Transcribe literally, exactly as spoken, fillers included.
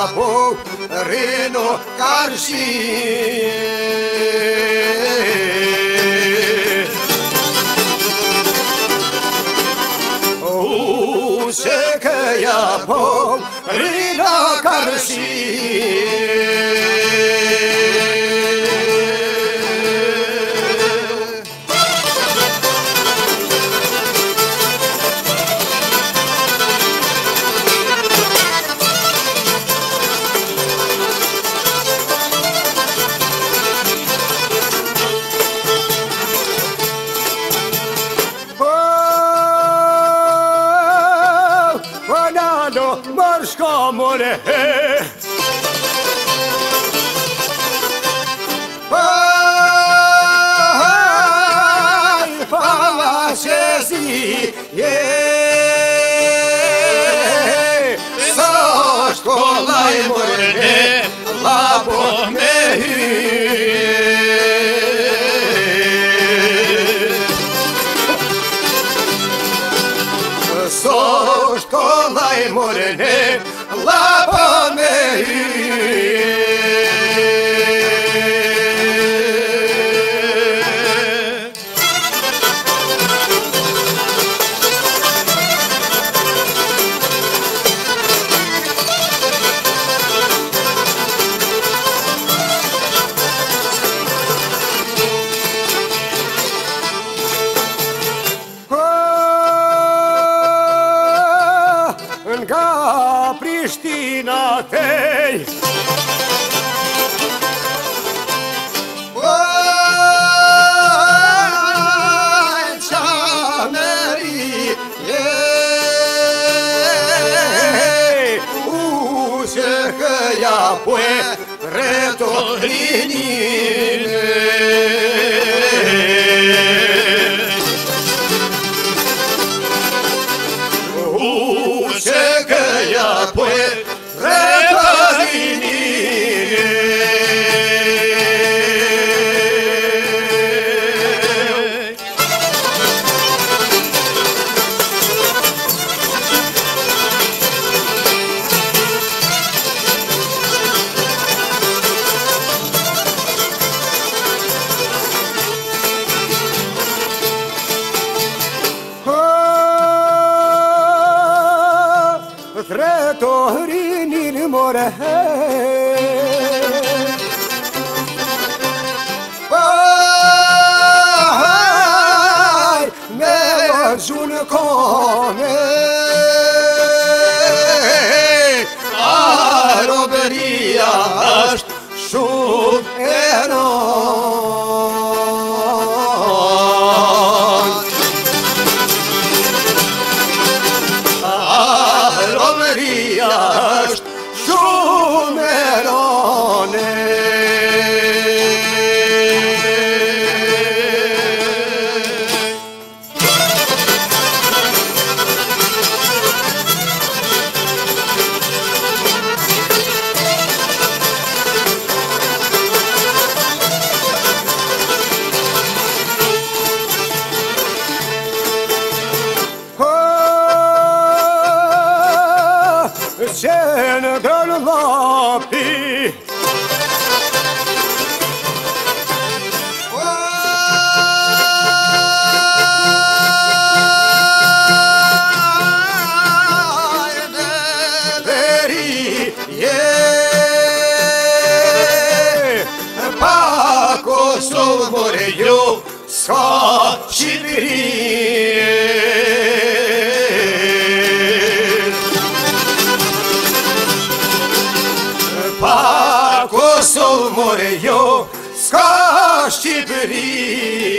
po reno karshi O se che ya po reno karshi Marșca more Hai, fama se zi Sa școlai more la pomei Sa școlai more la pomei Ca Priștina tei Ușe că ia pue retorinile Ușe că ia pue retorinile Retorinile more Hai, me jun come A robăria aști șub eron Iaști șumerone Sen döl lapi Veri ye Paco so more yo Sa chibiri Paco so more yo Ska Știbri